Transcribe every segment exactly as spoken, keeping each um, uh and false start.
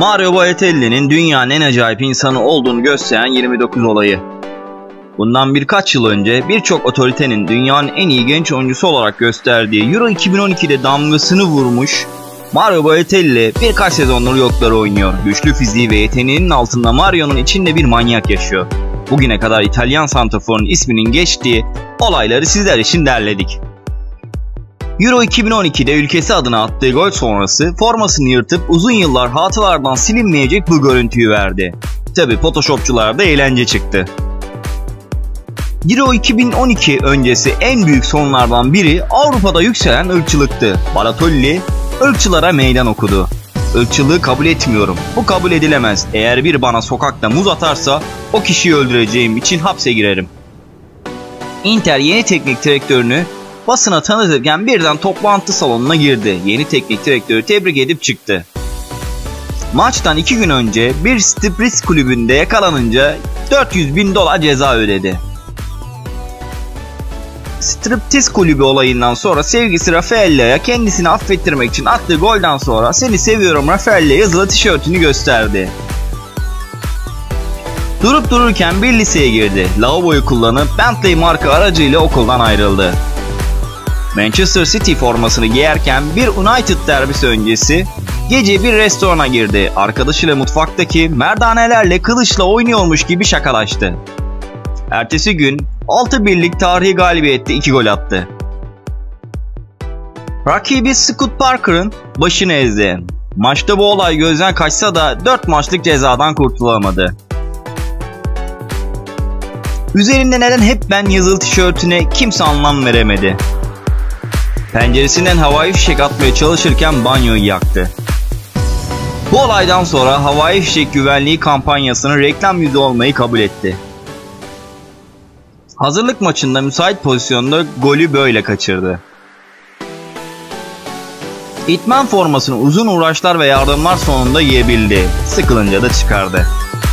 Mario Balotelli'nin dünyanın en acayip insanı olduğunu gösteren yirmi dokuz olayı. Bundan birkaç yıl önce birçok otoritenin dünyanın en iyi genç oyuncusu olarak gösterdiği Euro iki bin on iki'de damgasını vurmuş Mario Balotelli birkaç sezondur yokları oynuyor. Güçlü fiziği ve yeteneğinin altında Mario'nun içinde bir manyak yaşıyor. Bugüne kadar İtalyan santraforun isminin geçtiği olayları sizler için derledik. Euro iki bin on iki'de ülkesi adına attığı gol sonrası formasını yırtıp uzun yıllar hatıralardan silinmeyecek bu görüntüyü verdi. Tabi Photoshopçulara da eğlence çıktı. Euro iki bin on iki öncesi en büyük sorunlardan biri Avrupa'da yükselen ırkçılıktı. Balotelli ırkçılara meydan okudu. Irkçılığı kabul etmiyorum. Bu kabul edilemez. Eğer biri bana sokakta muz atarsa o kişiyi öldüreceğim için hapse girerim. Inter yeni teknik direktörünü basına tanıtırken birden toplantı salonuna girdi. Yeni teknik direktörü tebrik edip çıktı. Maçtan iki gün önce bir striptease kulübünde yakalanınca dört yüz bin dolar ceza ödedi. Striptease kulübü olayından sonra sevgisi Rafaella'ya kendisini affettirmek için attığı golden sonra "Seni seviyorum Rafaella" yazılı tişörtünü gösterdi. Durup dururken bir liseye girdi. Lavaboyu kullanıp Bentley marka aracıyla okuldan ayrıldı. Manchester City formasını giyerken bir United derbisi öncesi gece bir restorana girdi. Arkadaşıyla mutfaktaki merdanelerle kılıçla oynuyormuş gibi şakalaştı. Ertesi gün altı birlik tarihi galibiyette iki gol attı. Rakibi Scott Parker'ın başını ezdi. Maçta bu olay gözden kaçsa da dört maçlık cezadan kurtulamadı. Üzerinde neden hep ben yazılı tişörtüne kimse anlam veremedi. Penceresinden havai fişek atmaya çalışırken banyoyu yaktı. Bu olaydan sonra havai fişek güvenliği kampanyasının reklam yüzü olmayı kabul etti. Hazırlık maçında müsait pozisyonda golü böyle kaçırdı. İtman formasını uzun uğraşlar ve yardımlar sonunda giyebildi. Sıkılınca da çıkardı.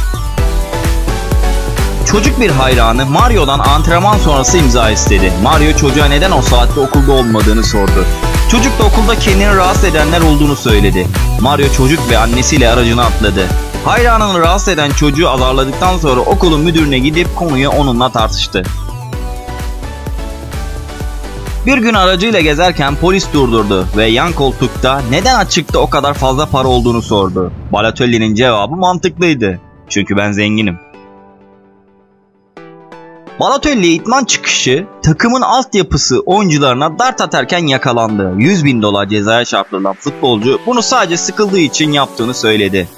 Çocuk bir hayranı Mario'dan antrenman sonrası imza istedi. Mario çocuğa neden o saatte okulda olmadığını sordu. Çocuk da okulda kendini rahatsız edenler olduğunu söyledi. Mario çocuk ve annesiyle aracına atladı. Hayranını rahatsız eden çocuğu azarladıktan sonra okulun müdürüne gidip konuyu onunla tartıştı. Bir gün aracıyla gezerken polis durdurdu ve yan koltukta neden açıkta o kadar fazla para olduğunu sordu. Balotelli'nin cevabı mantıklıydı. Çünkü ben zenginim. Balotelli idman çıkışı takımın altyapısı oyuncularına dart atarken yakalandı. yüz bin dolar cezaya çarptırılan futbolcu bunu sadece sıkıldığı için yaptığını söyledi.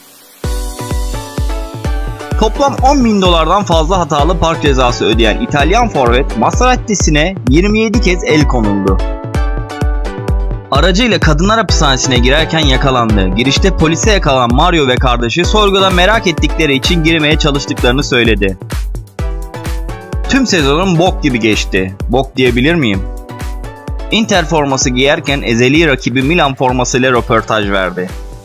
Toplam on bin dolardan fazla hatalı park cezası ödeyen İtalyan forvet Maseratti'sine yirmi yedi kez el konuldu. Aracıyla kadınlar hapishanesine girerken yakalandı. Girişte polise yakalanan Mario ve kardeşi sorguda merak ettikleri için girmeye çalıştıklarını söyledi. Tüm sezonun bok gibi geçti. Bok diyebilir miyim? Inter forması giyerken ezeli rakibi Milan formasıyla röportaj verdi.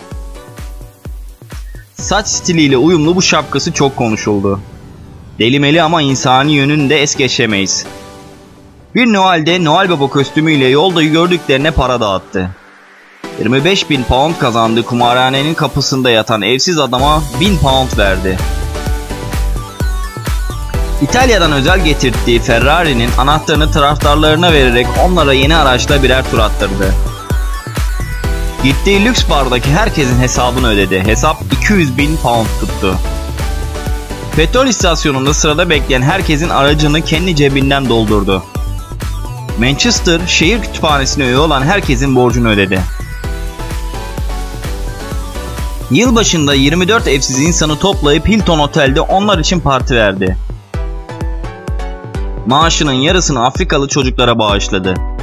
Saç stiliyle uyumlu bu şapkası çok konuşuldu. Delimeli ama insani yönünü de es geçemeyiz. Bir Noel'de Noel Baba kostümüyle yolda gördüklerine para dağıttı. yirmi beş bin pound kazandığı kumarhanenin kapısında yatan evsiz adama bin pound verdi. İtalya'dan özel getirdiği Ferrari'nin anahtarını taraftarlarına vererek onlara yeni araçla birer tur attırdı. Gittiği lüks bardaki herkesin hesabını ödedi. Hesap iki yüz bin pound tuttu. Petrol istasyonunda sırada bekleyen herkesin aracını kendi cebinden doldurdu. Manchester şehir kütüphanesine üye olan herkesin borcunu ödedi. Yılbaşında yirmi dört evsiz insanı toplayıp Hilton Otel'de onlar için parti verdi. Maaşının yarısını Afrikalı çocuklara bağışladı.